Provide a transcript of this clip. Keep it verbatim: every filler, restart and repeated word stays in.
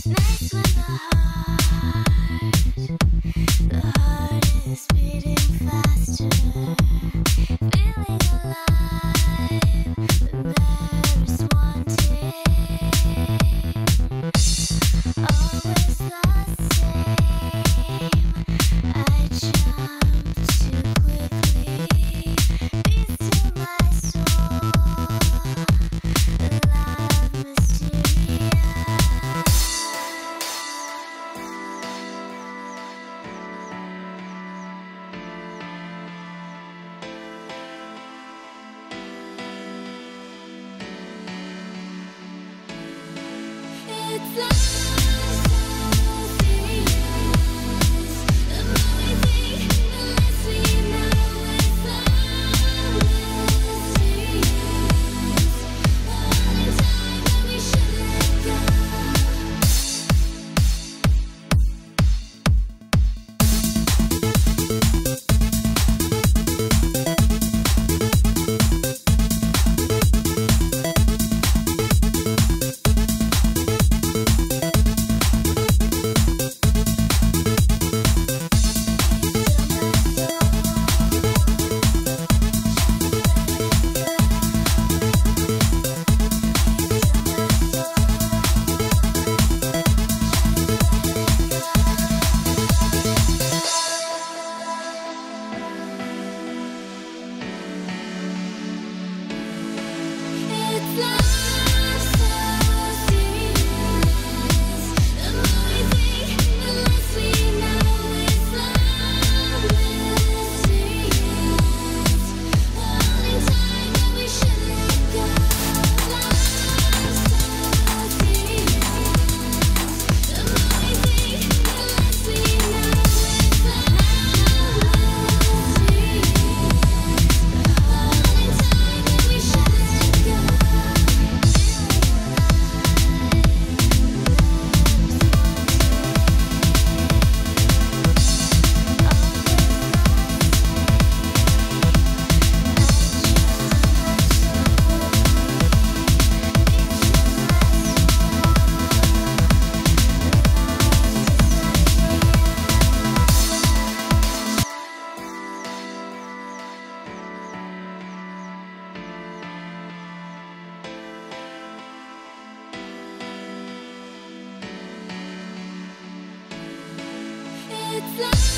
Nights when the heart, the heart is beating faster, feeling alive, but there is wanting. Always the same. I jump too quickly. Beats to my soul. Love mysterious. It's love so serious. The more we think, the less we know. It's love mysterious. The only time that we should let go. It's love so serious. The more we think, the less we know. It's love mysterious. The only time that we should let go. Love so serious. The more we think, the less we know. It's love mysterious. The only time that we should let go. It's love.